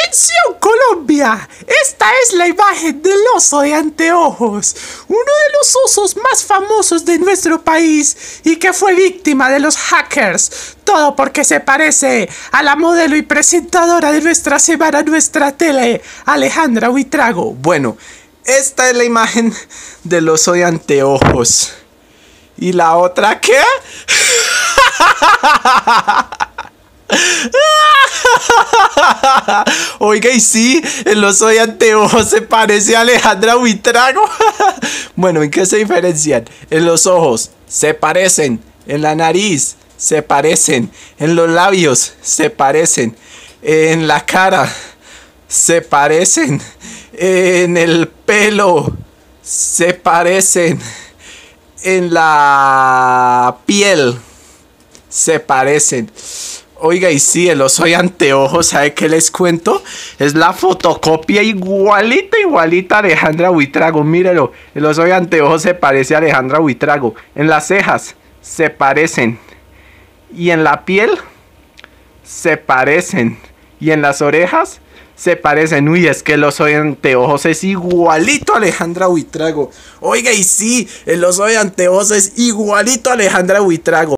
¡Atención, Colombia! Esta es la imagen del oso de anteojos, uno de los osos más famosos de nuestro país y que fue víctima de los hackers. Todo porque se parece a la modelo y presentadora de Nuestra Semana, Nuestra Tele, Alejandra Buitrago. Bueno, esta es la imagen del oso de anteojos. ¿Y la otra qué? Oiga, y sí, el oso de anteojos se parece a Alejandra Buitrago. Bueno, ¿en qué se diferencian? En los ojos se parecen, en la nariz se parecen, en los labios se parecen, en la cara se parecen, en el pelo se parecen, en la piel se parecen. Oiga, y sí, el oso de anteojos, ¿sabe qué les cuento? Es la fotocopia igualita a Alejandra Buitrago. Mírelo, el oso de anteojos se parece a Alejandra Buitrago. En las cejas se parecen. Y en la piel se parecen. Y en las orejas se parecen. Uy, es que el oso de anteojos es igualito a Alejandra Buitrago. Oiga, y sí, el oso de anteojos es igualito a Alejandra Buitrago.